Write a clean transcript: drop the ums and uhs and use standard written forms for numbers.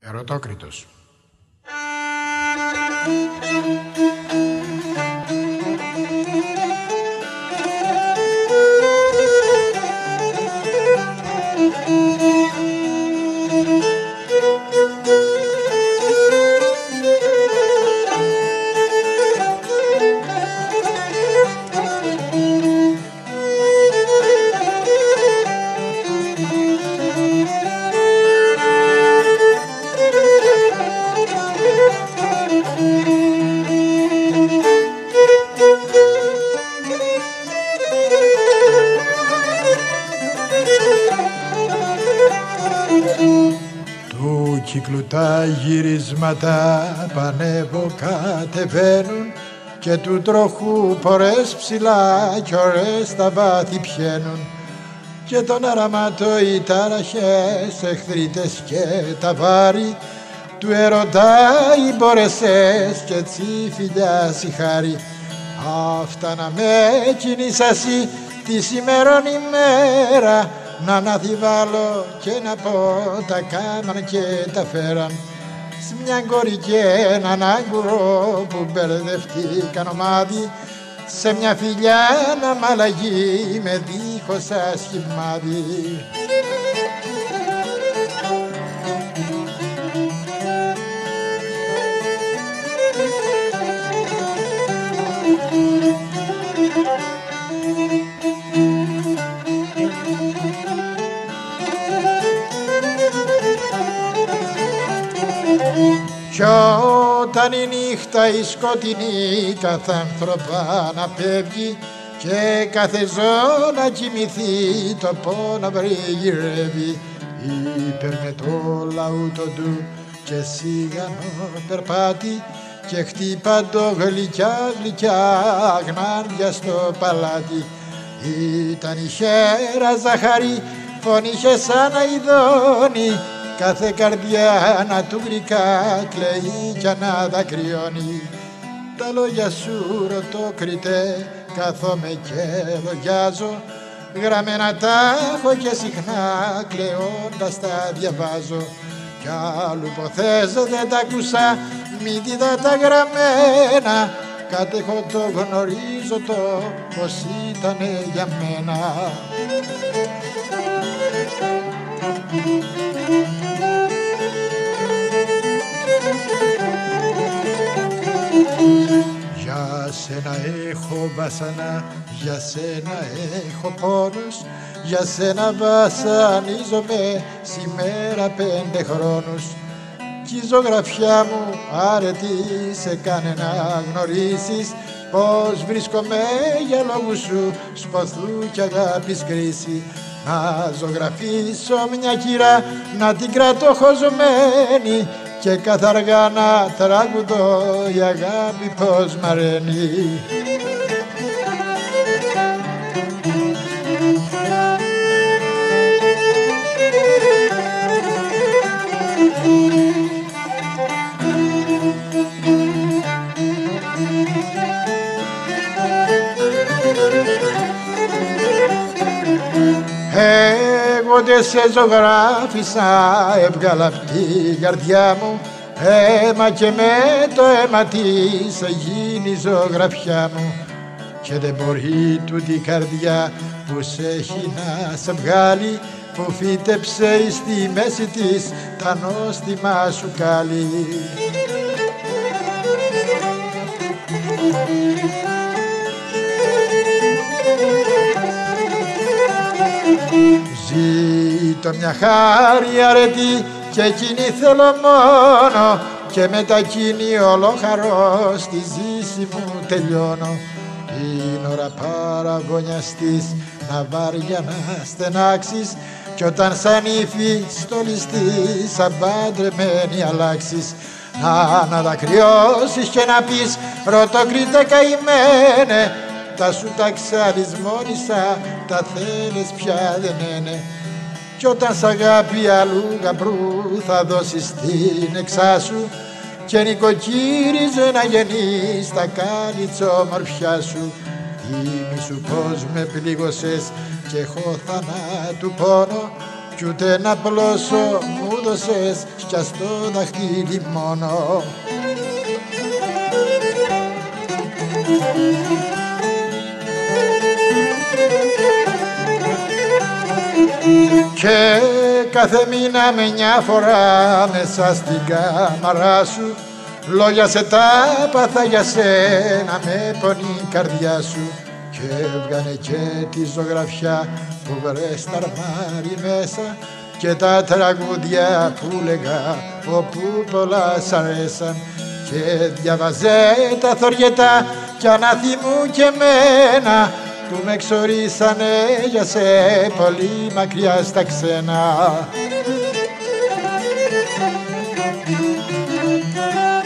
Ερωτόκριτος. Του κύκλου τα γυρίσματα πανεύω κατεβαίνουν και του τροχού πορές ψηλά κι ωραίες τα βάθη πιαίνουν και τον αραματό οι ταραχές εχθρίτες και τα βάρη του ερωτά οι μπορεσές και τσι φιλιά σιχάρι. Αυτά να με κινήσασι τη σήμερον ημέρα να αναθιβάλλω και να πω τα κάμαν και τα φέραν σε μια κόρη και έναν άγκουρο που μπερδευτήκαν ομάδι σε μια φιλιά να μ' αλλαγεί με δίχως ασχημάδι. Κι όταν η νύχτα η σκοτεινή κάθε άνθρωπα να φεύγει και κάθε ζώο να κοιμηθεί το πόνο βρυγυρεύει υπέρ το λαούτο του και σίγανο περπάτη και χτύπα το γλυκιά γνάρια στο παλάτι. Ήταν η χέρα ζαχαρή, φωνήχε σαν αηδόνι κάθε καρδιά να του γρικά κλαίει κι να δακρυώνει. Τα λόγια σου ρωτόκριτε κάθομαι και λογιάζω γραμμένα τα έχω και συχνά κλαιώντας τα διαβάζω κι άλλου ποθές δεν τα ακούσα μη δίδα τα γραμμένα κατέχω το γνωρίζω το πως ήτανε για μένα. Για σένα έχω βασανά, για σένα έχω πόνους, για σένα βασανίζομαι σήμερα 5 χρόνους κι η ζωγραφιά μου άρετη σε κάνε να γνωρίσεις πως βρίσκομαι για λόγους σου σποθού κι αγάπης κρίση. Να ζωγραφίσω μια κυρά, να την κρατώ χωζωμένη και καθαργά να τραγουδώ η αγάπη πως μ' αραίνει. Εγώ δεν σε ζωγράφισα, έβγαλα απ' την καρδιά μου αίμα και με το αίμα της γίνει η ζωγραφιά μου και δεν μπορεί τούτη η καρδιά που σε έχει να σε βγάλει που φύτεψε στη μέση της τα νόστιμα σου κάλλη. Ζήτω μια χάρη αρετή και εκείνη θέλω μόνο και μετά εκείνη όλο χαρώ στη ζήση μου τελειώνω. Είναι ώρα παραγωνιαστής να βάρια να στενάξεις κι όταν σαν ύφη στολιστής σαν παντρεμένη αλλάξεις να αναδακρυώσεις και να πεις ρωτοκρίτε καημένε τα σου τα ξαδισμόνησα, τα θέλες πια δεν είναι κι όταν σ' αγάπη αλλού γαμπρού θα δώσεις την εξάσου και νοικοκύριζε να γεννείς τα κάνει της ομορφιάς σου. Θυμήσου πως με πλήγωσες κι έχω θανάτου πόνο κι ούτε να πλώσω μου δώσες κι ας το δαχτύλι μόνο. Και κάθε μήνα με 9 φορά μέσα στην κάμαρά σου λόγια σε τα πάθα για σένα, με πονεί η καρδιά σου. Και έβγανε και τη ζωγραφιά που βρες τα αρμάρι μέσα και τα τραγούδια που λέγα όπου πολλά σ' αρέσαν. Και διαβάζε τα θωριετά κι ανάθυμου και μένα που με εξορίσανε για σε πολύ μακριά στα ξένα.